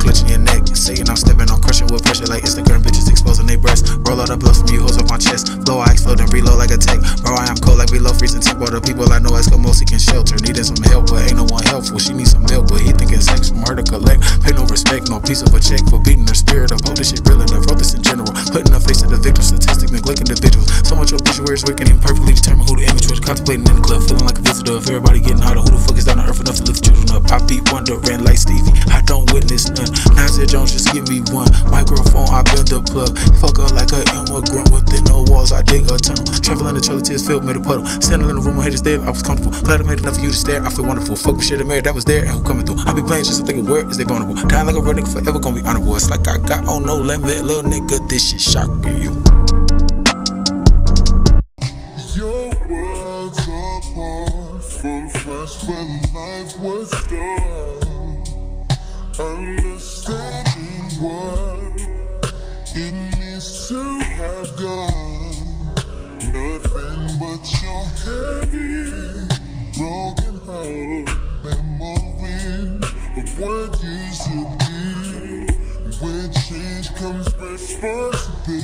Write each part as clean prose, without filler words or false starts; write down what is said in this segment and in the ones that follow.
clutching your neck. Saying I'm stepping on crushing with pressure like Instagram bitches exposing their breasts. Roll out the blood from you hoes up my chest. Flow I explode and reload like a tech. Bro, I am cold like below freezing temp. All the people I know Eskimo seeking shelter. Needing some help, but ain't no one helpful. She needs some milk, but he thinking sex from her to collect. Pay no respect, no piece of a check for beating her spirit up. Oh, this shit real enough. Wrote this in general. Putting the face of the victim, statistic, neglect individuals. So much obituaries wicked and perfectly determine who the image was. Contemplating in the club, feeling like a visitor. If everybody getting hotter, who the fuck is down to earth enough to lift children up? I be wondering like Stevie, I don't witness none. Nasir Jones, just give me one microphone, I build the plug. Fuck her like an immigrant within the walls, I dig a tunnel. Traveling the trailer tears filled, made a puddle. Standing in the room, haters there, I was comfortable. Glad I made enough for you to stare, I feel wonderful. Fuck with shit I married, that was there, and who coming through? I be playing just to think of where is they vulnerable. Dying like a real nigga, forever gonna be honorable. It's like I got on no limit, little nigga, this shit shocking you. Your words apart from first when life was done. Understanding what it means to have done. Nothing but your heavy, broken heart memory of what used to be. When change comes responsibility.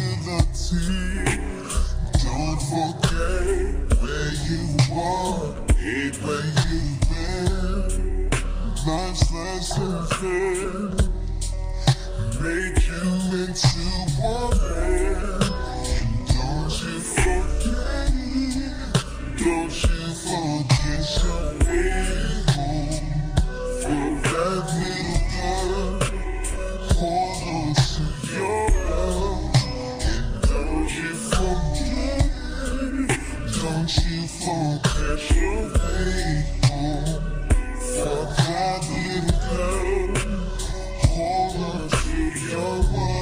Don't forget where you are, hate where you've been. Life's lessons there make you into one man. Don't you forget it, don't you forget your way home. For that little girl, hold on to your love. And don't you forget it, don't you forget your way home. For that little girl, hold on to your world.